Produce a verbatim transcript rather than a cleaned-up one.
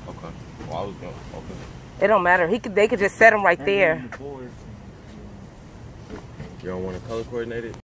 Okay. Well, I was going. Okay. It don't matter. He could. They could just set them right there. You don't want to color coordinate it?